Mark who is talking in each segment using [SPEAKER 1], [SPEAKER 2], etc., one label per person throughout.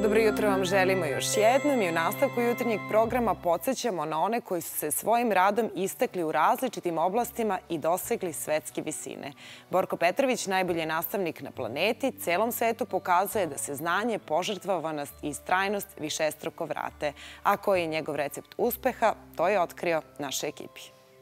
[SPEAKER 1] Dobro jutro vam želimo još jednom i u nastavku jutarnjeg programa podsjećamo na one koji su se svojim radom istakli u različitim oblastima i dosegli svetske visine. Borko Petrović, najbolji nastavnik na planeti, celom svetu pokazuje da se znanje, požrtvovanost i istrajnost višestruko vrate. A koji je njegov recept uspeha, to je otkrio našoj ekipi.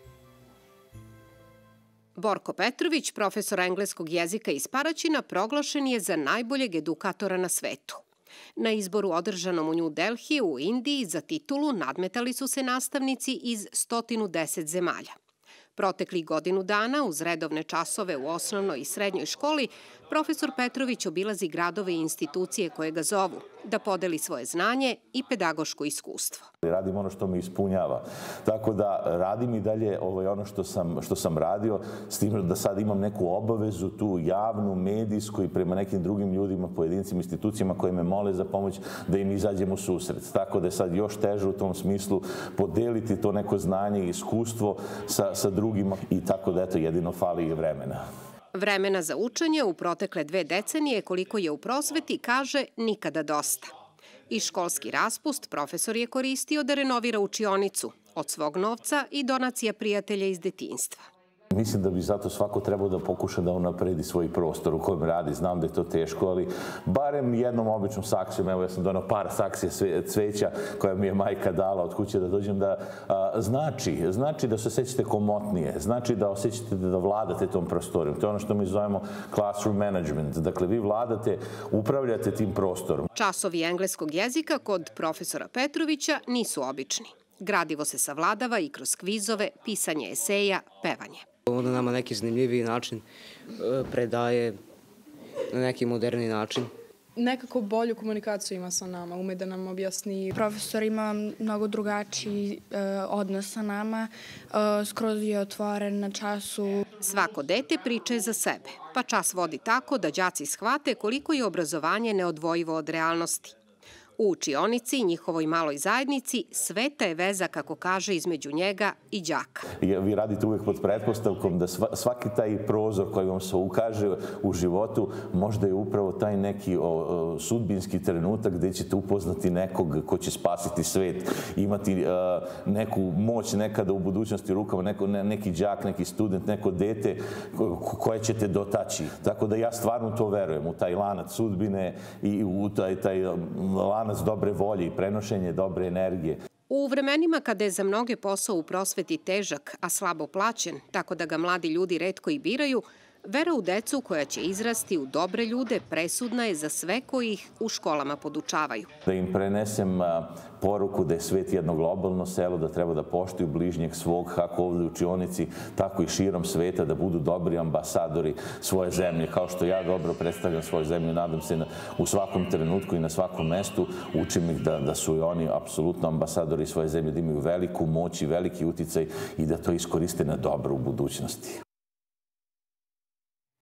[SPEAKER 2] Borko Petrović, profesor engleskog jezika iz Paraćina, proglašen je za najboljeg edukatora na svetu. Na izboru održanom u New Delhiju u Indiji za titulu nadmetali su se nastavnici iz 110 zemalja. Proteklih godinu dana, uz redovne časove u osnovnoj i srednjoj školi, profesor Petrović obilazi gradove i institucije koje ga zovu da podeli svoje znanje i pedagoško iskustvo.
[SPEAKER 3] Radim ono što me ispunjava. Tako da radim i dalje ono što sam radio, s tim da sad imam neku obavezu tu javnu, medijsku i prema nekim drugim ljudima, pojedincima, institucijama koje me mole za pomoć da im izađem u susret. Tako da je sad još teže u tom smislu podeliti to neko znanje i iskustvo sa drugima i tako da eto jedino fali i vremena.
[SPEAKER 2] Vremena za učenje u protekle 2 decenije, koliko je u prosveti, kaže nikada dosta. I školski raspust profesor je koristio da renovira učionicu od svog novca i donacija prijatelja iz detinjstva.
[SPEAKER 3] Mislim da bi zato svako trebao da pokuša da unapredi svoj prostor u kojem radi. Znam da je to teško, ali barem jednom običnom saksijom, evo ja sam donao par saksija cveća koja mi je majka dala od kuće da dođem, da znači da se osjećate komotnije, znači da osjećate da vladate tom prostorom. To je ono što mi zovemo classroom management. Dakle, vi vladate, upravljate tim prostorom.
[SPEAKER 2] Časovi engleskog jezika kod profesora Petrovića nisu obični. Gradivo se savladava i kroz kvizove, pisanje eseja, pevanje.
[SPEAKER 4] On nama neki zanimljiviji način predaje na neki moderni način.
[SPEAKER 5] Nekako bolju komunikaciju ima sa nama, ume da nam objasni.
[SPEAKER 6] Profesor ima mnogo drugačiji odnos sa nama, skroz je otvoren na času.
[SPEAKER 2] Svako dete priče za sebe, pa čas vodi tako da đaci shvate koliko je obrazovanje neodvojivo od realnosti. U učionici i njihovoj maloj zajednici sveta je veza, kako kaže, između njega i đaka.
[SPEAKER 3] Vi radite uvijek pod pretpostavkom da svaki taj prozor koji vam se ukaže u životu možda je upravo taj neki sudbinski trenutak gde ćete upoznati nekog ko će spasiti svet, imati neku moć nekada u budućnosti u rukama, neki đak, neki student, neko dete koje ćete dotaći. Tako da ja stvarno to verujem, u taj lanac sudbine i u taj lanac dobre volje i prenošenje dobre energije.
[SPEAKER 2] U vremenima kada je za mnoge posao u prosveti težak, a slabo plaćen, tako da ga mladi ljudi retko i biraju, vera u decu koja će izrasti u dobre ljude presudna je za sve koji ih u školama podučavaju.
[SPEAKER 3] Da im prenesem poruku da je svet jedno globalno selo, da treba da poštuju bližnjeg svog, kako ovdje u učionici, tako i širom sveta, da budu dobri ambasadori svoje zemlje. Kao što ja dobro predstavljam svoju zemlju, nadam se u svakom trenutku i na svakom mestu, učim ih da su i oni apsolutno ambasadori svoje zemlje, da imaju veliku moć i veliki uticaj i da to iskoriste na dobro u budućnosti.